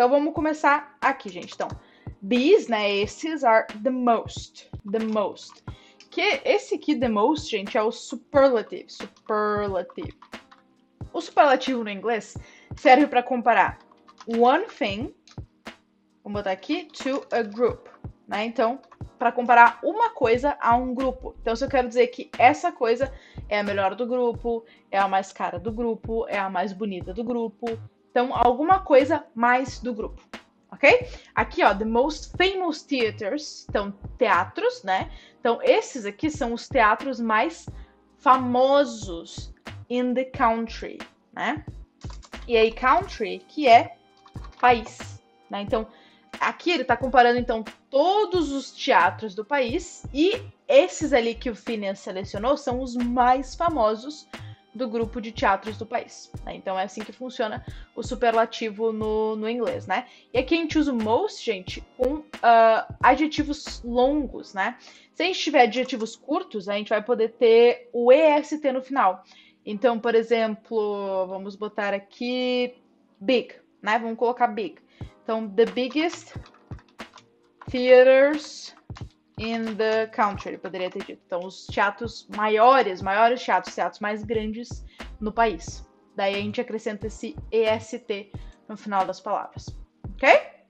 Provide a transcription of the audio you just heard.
Então, vamos começar aqui, gente. Então, these, né, esses are the most. Que esse aqui, the most, gente, é o superlative. O superlativo no inglês serve para comparar one thing, vamos botar aqui, to a group, né? Então, para comparar uma coisa a um grupo. Então, se eu quero dizer que essa coisa é a melhor do grupo, é a mais cara do grupo, é a mais bonita do grupo. Então, alguma coisa mais do grupo, ok? Aqui, ó, the most famous theaters, então, teatros, né? Então, esses aqui são os teatros mais famosos in the country, né? E aí, country, que é país, né? Então, aqui ele tá comparando, então, todos os teatros do país e esses ali que o Phineas selecionou são os mais famosos do grupo de teatros do país, né? Então, é assim que funciona o superlativo no inglês, né? E aqui a gente usa o most, gente, com adjetivos longos, né? Se a gente tiver adjetivos curtos, a gente vai poder ter o EST no final. Então, por exemplo, vamos botar aqui big, né? Vamos colocar big. Então, the biggest theaters in the country, poderia ter dito. Então, os teatros maiores teatros mais grandes no país. Daí a gente acrescenta esse EST no final das palavras, ok?